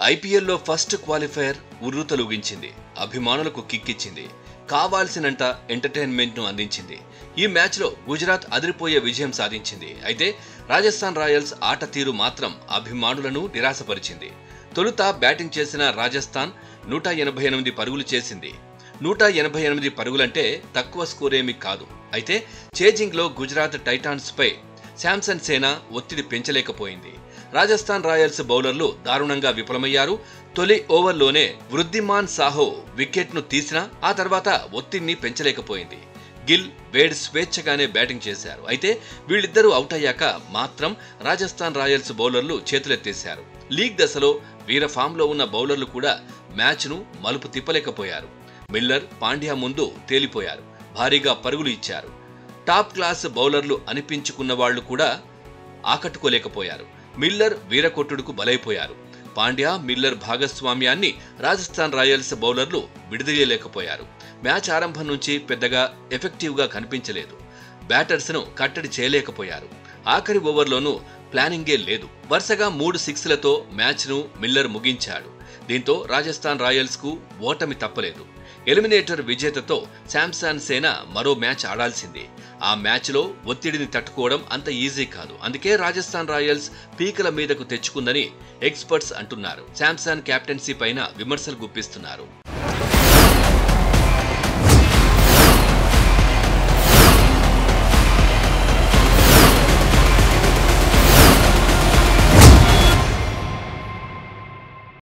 ఐపీఎల్లో first qualifier ఉర్రూతలూగించింది. అభిమానులకు కిక్కిచ్చింది. కావాల్సినంత ఎంటర్టైన్మెంట్ ను అందించింది. ఈ మ్యాచ్ లో గుజరాత్ అదిరిపోయే విజయం సాధించింది. అయితే రాజస్థాన్ రాయల్స్ ఆట తీరు మాత్రం అభిమానులను నిరాశపరిచింది. తొలుత బ్యాటింగ్ చేసిన రాజస్థాన్ 188 పరుగులు చేసింది. 188 పరుగులంటే తక్కువ స్కోరేమీ కాదు. అయితే చేజింగ్ లో గుజరాత్ టైటాన్స్ పై శాంసన్ సేన ఒత్తిడి పెంచలేకపోయింది. రాజస్థాన్ రాయల్స్ బౌలర్లు దారుణంగా విఫలమయ్యారు. తొలి ఓవర్లోనే వృద్ధిమాన్ సాహో వికెట్ ను తీసినా ఆ తర్వాత ఒత్తిడిని పెంచలేకపోయింది. గిల్, వేడ్ స్వేచ్ఛగానే బ్యాటింగ్ చేశారు. అయితే వీళ్ళిద్దరూ అవుట్ అయ్యాక మాత్రం రాజస్థాన్ రాయల్స్ బౌలర్లు చేతులెత్తేశారు. లీగ్ దశలో వీర ఫామ్ లో ఉన్న బౌలర్లు కూడా మ్యాచ్ ను మలుపు తిప్పలేకపోయారు. మిల్లర్, పాండ్యా ముందు తేలిపోయారు. భారీగా పరుగులు ఇచ్చారు. టాప్ క్లాస్ బౌలర్లు అనిపించుకున్న వాళ్లు కూడా ఆకట్టుకోలేకపోయారు. మిల్లర్ వీరకొట్టుడుకు బలైపోయారు. పాండ్యా, మిల్లర్ భాగస్వామ్యాన్ని రాజస్థాన్ రాయల్స్ బౌలర్లు విడదీయలేకపోయారు. మ్యాచ్ ఆరంభం నుంచి పెద్దగా ఎఫెక్టివ్ గా కనిపించలేదు. బ్యాటర్స్ ను కట్టడి చేయలేకపోయారు. ఆఖరి ఓవర్లోనూ ప్లానింగే లేదు. వరుసగా 3 సిక్స్లతో మ్యాచ్ ను మిల్లర్ ముగించాడు. దీంతో రాజస్థాన్ రాయల్స్ కు ఓటమి తప్పలేదు. ఎలిమినేటర్ విజేతతో శాంసన్ సేన మరో మ్యాచ్ ఆడాల్సింది. ఆ మ్యాచ్ లో ఒత్తిడిని తట్టుకోవడం అంత ఈజీ కాదు. అందుకే రాజస్థాన్ రాయల్స్ పీకల మీదకు తెచ్చుకుందని ఎక్స్పర్ట్స్ అంటున్నారు. శాంసన్ కెప్టెన్సీ పైన విమర్శలు గుప్పిస్తున్నారు.